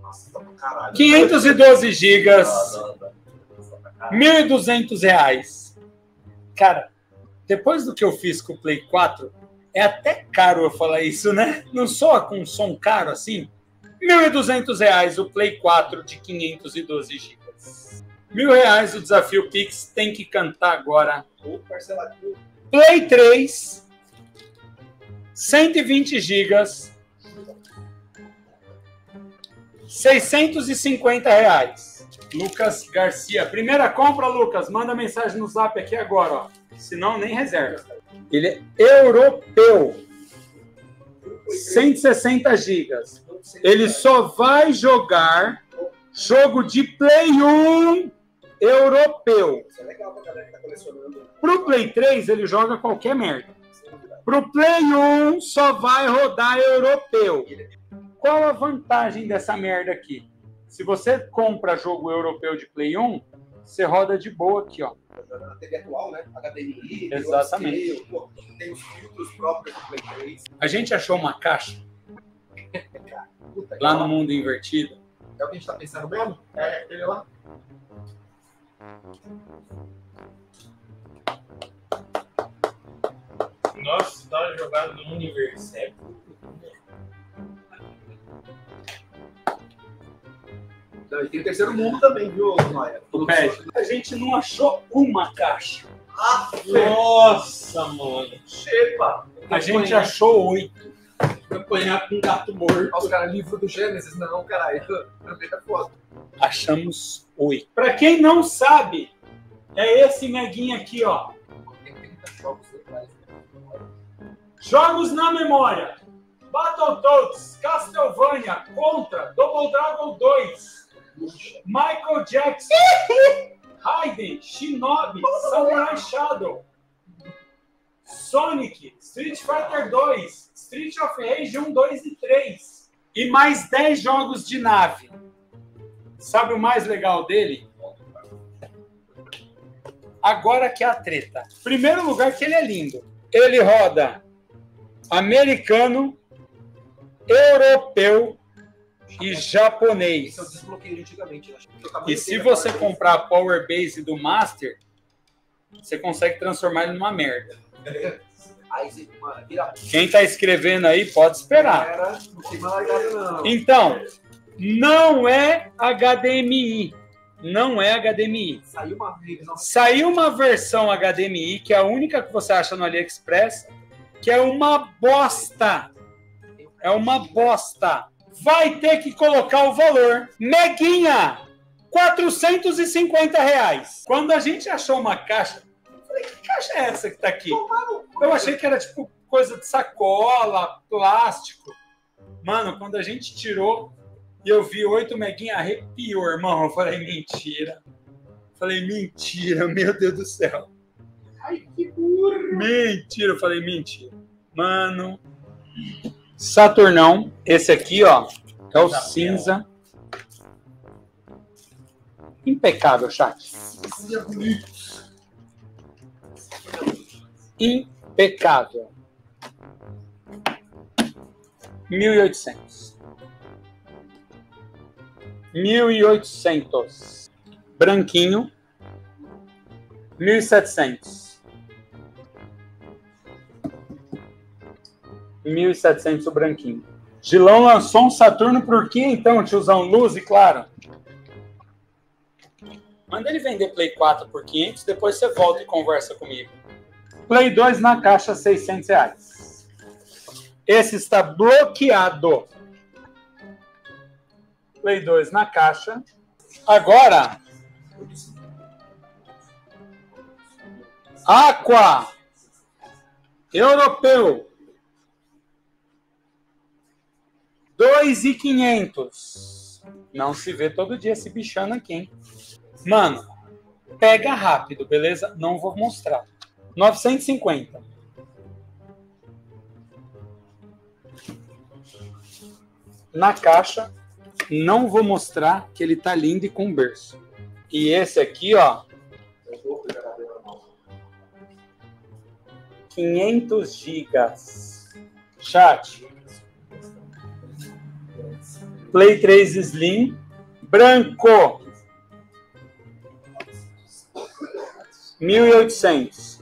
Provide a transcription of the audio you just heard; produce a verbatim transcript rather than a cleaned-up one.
Nossa, tá pra caralho. quinhentos e doze gigas, mil e duzentos reais. Cara, depois do que eu fiz com o Play quatro, é até caro eu falar isso, né? Não soa com um som caro assim? mil e duzentos reais o Play quatro de quinhentos e doze gigas. Mil reais o desafio Pix, tem que cantar agora. Play três, cento e vinte gigas, seiscentos e cinquenta reais. Lucas Garcia. Primeira compra, Lucas. Manda mensagem no zap aqui agora, ó. Senão nem reserva. Ele é europeu. cento e sessenta gigas. Ele só vai jogar jogo de Play um europeu. Isso é legal pra galera que tá colecionando. Pro Play três, ele joga qualquer merda. Pro Play um, só vai rodar europeu. Qual a vantagem dessa merda aqui? Se você compra jogo europeu de Play um, você roda de boa aqui, ó. Na T V atual, né? H D M I, Exatamente. Scale, pô, tem os filtros próprios do Play três. A gente achou uma caixa Puta, lá no mundo invertido. É o que a gente tá pensando mesmo? É aquele lá? Nossa, história jogada no mundo inverso. Não, e tem o terceiro mundo também, viu, Maia? O Pet, a gente não achou uma caixa. Ah, Nossa, mano. chepa! A gente achou oito. Apanhar com um gato morto. Os caras, livro do Gênesis? Não, caralho. Também é foda. Achamos oito. Pra quem não sabe, é esse meguinho aqui, ó. Tem trinta jogos detrás. Jogos na memória. Battletoads, Castlevania, Contra, Double Dragon dois, Michael Jackson, Raiden, Shinobi, Samurai Shadow, Sonic, Street Fighter dois, Street of Rage um, dois e três. E mais dez jogos de nave. Sabe o mais legal dele? Agora que é a treta. Primeiro lugar que ele é lindo. Ele roda americano, europeu e japonês. Isso eu desbloqueei antigamente. Né? E se você comprar a Power Base do Master, você consegue transformar ele numa merda. Aí você, mano, vira. Quem tá escrevendo aí pode esperar. Era, não tem mais largada, não. Então, não é H D M I. Não é H D M I. Saiu uma revisão. Saiu uma versão H D M I, que é a única que você acha no AliExpress, que é uma bosta. É uma bosta. Vai ter que colocar o valor. Meguinha, quatrocentos e cinquenta reais. Quando a gente achou uma caixa, eu falei, que caixa é essa que tá aqui? Eu achei que era tipo coisa de sacola, plástico. Mano, quando a gente tirou e eu vi oito meguinha, arrepiou, irmão. Eu falei, mentira. Falei, mentira, meu Deus do céu. Ai, que burro. Mentira, eu falei, mentira. Mano. Saturnão. Esse aqui, ó, é o cinza. Impecável, chat. Impecável. mil e oitocentos. mil e oitocentos. Branquinho. mil e setecentos. mil e setecentos o branquinho. Gilão lançou um Saturno por que então, tiozão? Luz e claro. Manda ele vender Play quatro por quinhentos, depois você volta e conversa comigo. Play dois na caixa, seiscentos reais. Esse está bloqueado. Play dois na caixa. Agora, Aqua europeu. dois mil e quinhentos. Não se vê todo dia esse bichano aqui, hein? Mano, pega rápido, beleza? Não vou mostrar. novecentos e cinquenta. Na caixa, não vou mostrar que ele tá lindo e com berço. E esse aqui, ó, quinhentos gigas. Chat. Play três Slim, branco, mil e oitocentos.